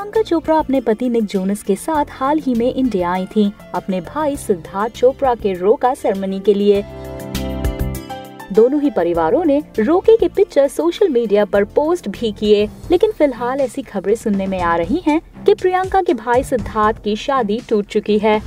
प्रियंका चोपड़ा अपने पति Nick Jonas के साथ हाल ही में इंडिया आई थी अपने भाई सिद्धार्थ चोपड़ा के रोका सेरेमनी के लिए। दोनों ही परिवारों ने रोके के पिक्चर सोशल मीडिया पर पोस्ट भी किए, लेकिन फिलहाल ऐसी खबरें सुनने में आ रही हैं कि प्रियंका के भाई सिद्धार्थ की शादी टूट चुकी है।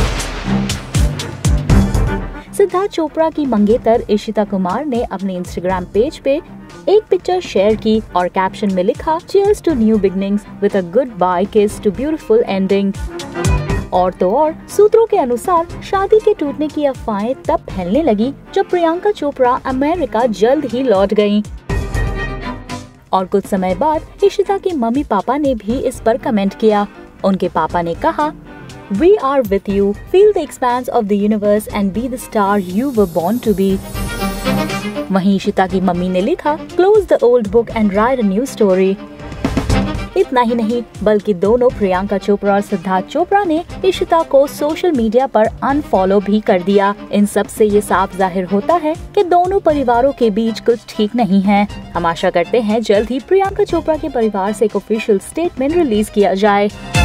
सिद्धार्थ चोपड़ा की मंगेतर इशिता कुमार ने अपने इंस्टाग्राम पेज पे एक पिक्चर शेयर की और कैप्शन में लिखा, Cheers to new beginnings with a goodbye kiss to beautiful ending। और तो और सूत्रों के अनुसार शादी के टूटने की अफवाहें तब फैलने लगी जब प्रियंका चोपड़ा अमेरिका जल्द ही लौट गयीं। और कुछ समय बाद इशिता के मम्मी पापा ने भी इस पर कमेंट किया। उनके पापा ने कहा, We are with you, feel the expanse of the universe and be the star you were born to be। वहीं इशिता की मम्मी ने लिखा, Close the old book and write a new story। इतना ही नहीं बल्कि दोनों प्रियंका चोपड़ा और सिद्धार्थ चोपड़ा ने इशिता को सोशल मीडिया पर अनफॉलो भी कर दिया। इन सब से ये साफ जाहिर होता है कि दोनों परिवारों के बीच कुछ ठीक नहीं है। हम आशा करते हैं जल्द ही प्रियंका चोपड़ा के परिवार से एक ऑफिशियल स्टेटमेंट रिलीज किया जाए।